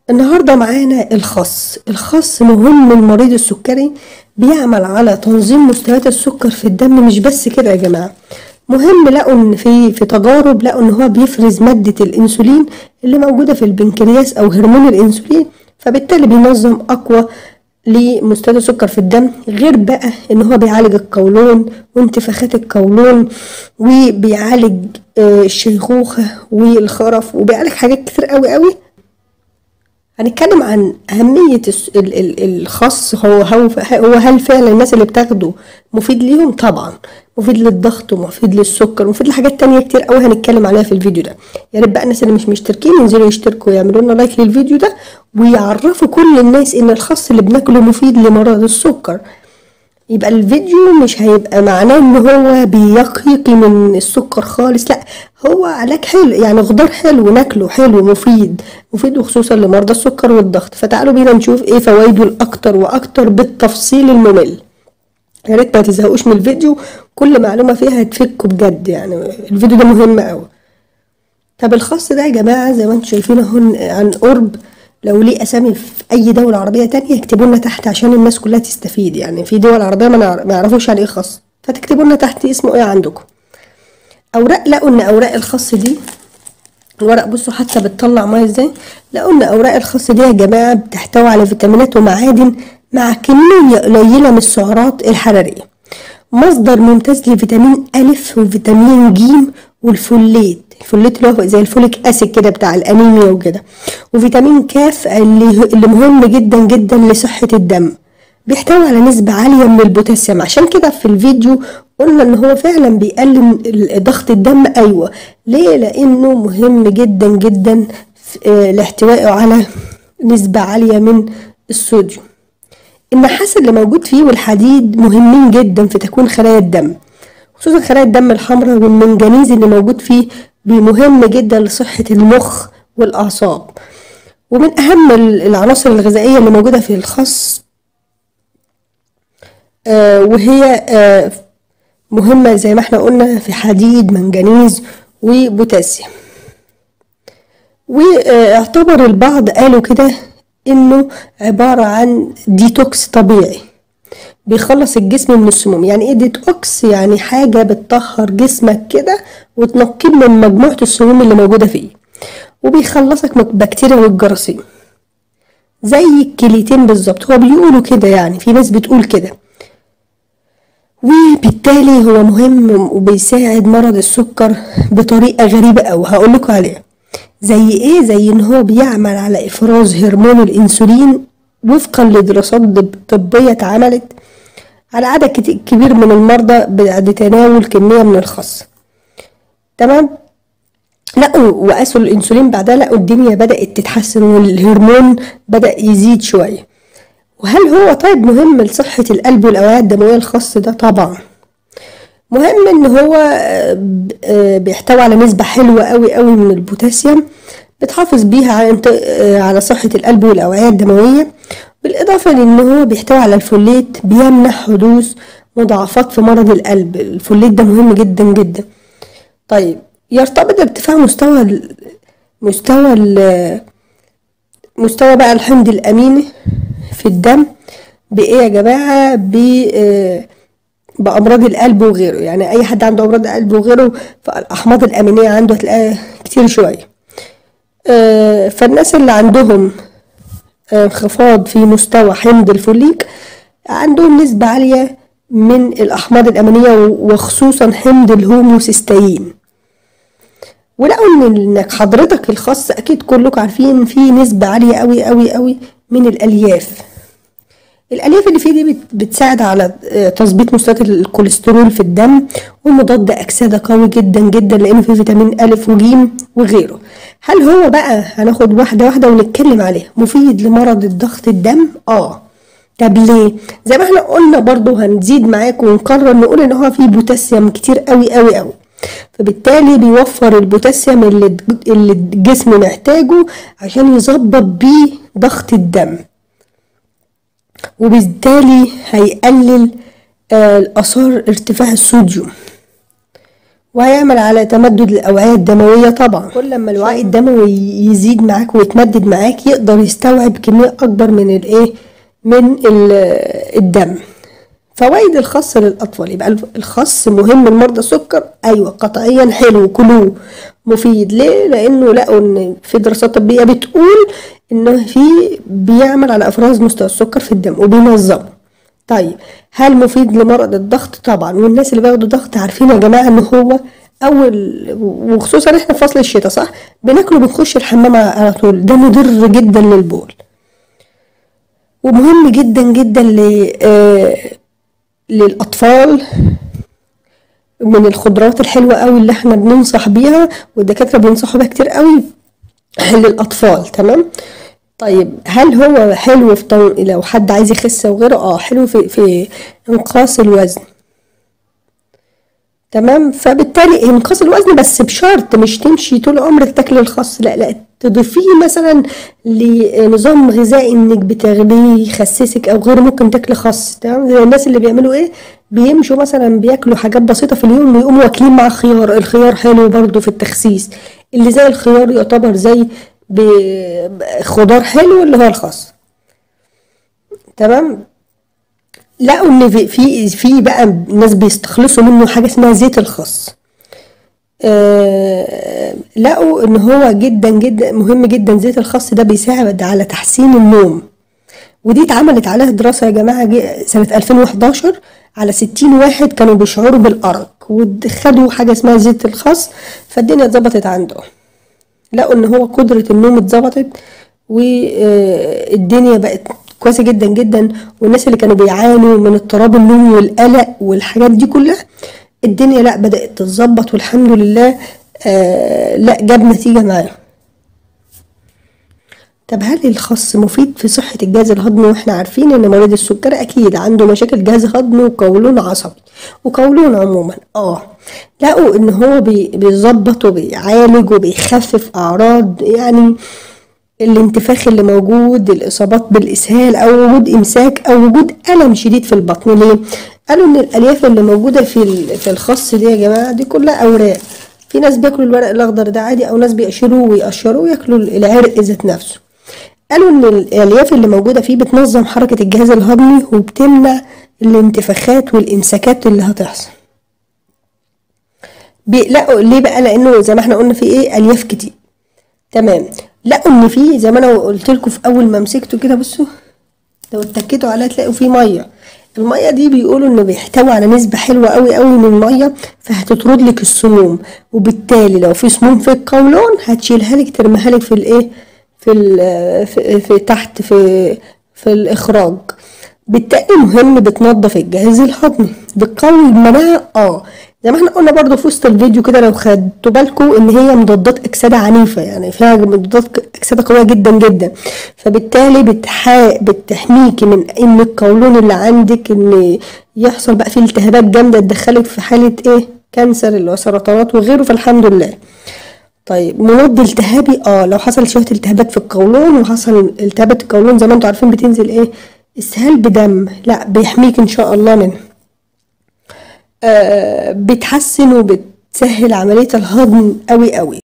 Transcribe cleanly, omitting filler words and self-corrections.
النهاردة معانا الخس مهم للمريض السكري. بيعمل على تنظيم مستويات السكر في الدم. مش بس كده يا جماعة، مهم لقوا ان في تجارب لقوا ان هو بيفرز مادة الانسولين اللي موجودة في البنكرياس او هرمون الانسولين، فبالتالي بينظم اقوى لمستويات السكر في الدم. غير بقى ان هو بيعالج القولون وانتفاخات القولون، وبيعالج الشيخوخة والخرف، وبيعالج حاجات كتير قوي قوي. هنتكلم عن أهمية الخس. هو هل فعلا الناس اللي بتاخده مفيد ليهم؟ طبعا مفيد للضغط ومفيد للسكر ومفيد لحاجات تانية كتير قوي هنتكلم عليها في الفيديو ده. يا ريت بقى الناس اللي مش مشتركين ينزلوا يشتركوا ويعملوا لنا لايك للفيديو ده، ويعرفوا كل الناس ان الخس اللي بناكله مفيد لمرض السكر. يبقى الفيديو مش هيبقى معناه ان هو بيقي من السكر خالص، لا، هو علاج حلو، يعني خضار حلو ناكله، حلو مفيد وخصوصا لمرضى السكر والضغط. فتعالوا بينا نشوف ايه فوائده الاكتر واكتر بالتفصيل الممل. يا ريت ما تزهقوش من الفيديو، كل معلومه فيها هتفيدكم بجد، يعني الفيديو ده مهم قوي. طب الخاص ده يا جماعه زي ما انتم شايفين اهو عن قرب. لو ليه اسامي في اي دوله عربيه تانية اكتبوا لنا تحت عشان الناس كلها تستفيد. يعني في دول عربيه ما يعرفوش يعني ايه خاص، فتكتبوا لنا تحت اسمه ايه عندكم. اوراق، لقوا ان اوراق الخاص دي، الورق بصوا حتى بتطلع ميه ازاي. لقوا ان اوراق الخاص دي يا جماعه بتحتوي على فيتامينات ومعادن مع كميه قليله من السعرات الحراريه. مصدر ممتاز لفيتامين أ وفيتامين ج والفوليت. الفوليت اللي هو زي الفوليك اسيد كده بتاع الانيميا وكده، وفيتامين ك اللي مهم جدا جدا لصحة الدم. بيحتوي على نسبة عالية من البوتاسيوم، عشان كده في الفيديو قلنا ان هو فعلا بيقلل ضغط الدم. ايوه، ليه؟ لانه مهم جدا جدا لاحتوائه على نسبة عالية من الصوديوم. النحاس اللي موجود فيه والحديد مهمين جدا في تكوين خلايا الدم، خصوصا خلايا الدم الحمراء، والمنجنيز اللي موجود فيه مهم جدا لصحة المخ والأعصاب. ومن أهم العناصر الغذائية اللي موجودة في الخس، وهي مهمة زي ما احنا قلنا في حديد، منجنيز وبوتاسيوم. واعتبر البعض قالوا كده انه عبارة عن ديتوكس طبيعي بيخلص الجسم من السموم. يعني ايه ديتوكس؟ يعني حاجة بتطهر جسمك كده وتنقيه من مجموعة السموم اللي موجودة فيه، وبيخلصك من البكتيريا والجراثيم زي الكليتين بالظبط. هو بيقولوا كده، يعني في ناس بتقول كده. وبالتالي هو مهم وبيساعد مرض السكر بطريقة غريبة أوي هقول لكم عليها. زي ايه؟ زي ان هو بيعمل على افراز هرمون الانسولين وفقا لدراسات طبية اتعملت على عدد كبير من المرضى بعد تناول كمية من الخس. تمام؟ لقوا وقاسوا الانسولين بعدها، لقوا الدنيا بدأت تتحسن والهرمون بدأ يزيد شوية. وهل هو طيب مهم لصحة القلب والأوعية الدموية الخاص ده؟ طبعا مهم. ان هو بيحتوي على نسبة حلوة قوي قوي من البوتاسيوم، بتحافظ بيها على صحة القلب والأوعية الدموية. بالإضافة لأن هو بيحتوي على الفوليت بيمنع حدوث مضاعفات في مرض القلب. الفوليت ده مهم جدا جدا. طيب، يرتبط ارتفاع مستوى بقى الحمض الأميني في الدم بإيه يا جماعة؟ بأمراض القلب وغيره. يعني أي حد عنده أمراض القلب وغيره فالأحماض الأمينية عنده هتلاقيها كتير شوية. فالناس اللي عندهم انخفاض في مستوى حمض الفوليك عندهم نسبة عالية من الأحماض الأمينية وخصوصا حمض الهوموسيستين. ولقوا انك حضرتك الخاص اكيد كلكم عارفين فيه نسبة عالية قوي قوي قوي من الالياف. الالياف اللي فيه دي بتساعد على تظبيط مستويات الكوليسترول في الدم، ومضاد اكسده قوي جدا جدا لانه فيه فيتامين أ وج وغيره. هل هو بقى هناخد واحده واحده ونتكلم عليه مفيد لمرض الضغط الدم؟ طب ليه؟ زي ما احنا قلنا برضو هنزيد معاكم ونقرر نقول ان هو فيه بوتاسيوم كتير قوي قوي قوي، فبالتالي بيوفر البوتاسيوم اللي الجسم محتاجه عشان يظبط بيه ضغط الدم، وبالتالي هيقلل الآثار ارتفاع الصوديوم. وهيعمل على تمدد الأوعية الدموية طبعا. كل ما الوعي الدموي يزيد معاك ويتمدد معاك يقدر يستوعب كمية أكبر من الدم. فوائد الخس للأطفال، يبقى الخس مهم لمرضى السكر، أيوة قطعيا حلو كلوه مفيد. ليه؟ لأنه لقوا إن في دراسات طبية بتقول إنه بيعمل على إفراز مستوى السكر في الدم وبينظمه. طيب هل مفيد لمرض الضغط؟ طبعا، والناس اللي بياخدوا ضغط عارفين يا جماعة إن هو وخصوصا إحنا في فصل الشتاء صح؟ بناكله بنخش الحمام على طول، ده مضر جدا للبول. ومهم جدا جدا للأطفال من الخضروات الحلوة قوي اللي احنا بننصح بيها والدكاترة بينصحوا بيها كتير قوي للأطفال. تمام. طيب هل هو حلو لو حد عايز يخس وغيره؟ حلو في انقاص الوزن. تمام. فبالتالي انقاص الوزن بس بشرط مش تمشي طول عمرك تاكل الخس، لا تضيفيه مثلا لنظام غذائي انك بتاخديه يخسسك او غيره، ممكن تاكل خس. تمام. زي الناس اللي بيعملوا بيمشوا مثلا بياكلوا حاجات بسيطه في اليوم ويقوموا واكلين مع خيار. الخيار حلو برضو في التخسيس، اللي زي الخيار يعتبر زي خضار حلو اللي هو الخس. تمام. لقوا ان في بقى ناس بيستخلصوا منه حاجه اسمها زيت الخس. لقوا ان هو جدا جدا مهم جدا. زيت الخس ده بيساعد على تحسين النوم، ودي اتعملت عليها دراسه يا جماعه سنه 2011 على 60 واحد كانوا بيشعروا بالارق وخدوا حاجه اسمها زيت الخس، فالدنيا اتظبطت عندهم. لقوا ان هو قدره النوم اتظبطت والدنيا بقت كويسه جدا جدا. والناس اللي كانوا بيعانوا من اضطراب النوم والقلق والحاجات دي كلها الدنيا بدات تتظبط والحمد لله. جاب نتيجه معاه. طب هل الخس مفيد في صحه الجهاز الهضمي؟ واحنا عارفين ان مريض السكر اكيد عنده مشاكل جهاز هضمي وقولون عصبي وقولون عموما. لقوا ان هو بيظبط وبيعالج وبيخفف اعراض يعني الانتفاخ اللي موجود، الاصابات بالاسهال او وجود امساك او وجود الم شديد في البطن. ليه؟ قالوا ان الالياف اللي موجوده في الخس دي يا جماعه دي كلها اوراق. في ناس بياكلوا الورق الاخضر ده عادي، او ناس بيقشروه ويقشروه وياكلوا العرق ذات نفسه. قالوا ان الالياف اللي موجوده فيه بتنظم حركه الجهاز الهضمي وبتمنع الانتفاخات والامساكات اللي هتحصل. بيقلقوا ليه بقى؟ لانه زي ما احنا قلنا في الياف كتير. تمام. لقوا ان في زي ما انا قلت لكم في اول ما مسكته كده، بصوا لو اتكيتوا عليها تلاقوا فيه ميه. الميه دي بيقولوا انه بيحتوي على نسبه حلوه قوي قوي من الميه، فهتطرد لك السموم، وبالتالي لو في سموم في القولون هتشيلها لك ترميها لك في تحت في الاخراج. بالتالي مهم بتنظف الجهاز الهضمي، بتقوي المناعه. زي ما احنا قلنا برضو في وسط الفيديو كده لو خدتوا بالكم ان هي مضادات اكسده عنيفه، يعني فيها مضادات اكسده قويه جدا جدا. فبالتالي بتحميكي من ان القولون اللي عندك ان يحصل بقى فيه التهابات جامده تدخلك في حاله كانسر اللي هو سرطانات وغيره. فالحمد لله. طيب مضاد التهابي لو حصل شويه التهابات في القولون وحصل التهابات القولون زي ما انتم عارفين بتنزل اسهال بدم، لا بيحميك ان شاء الله منه. بتحسن وبتسهل عمليه الهضم قوي قوي.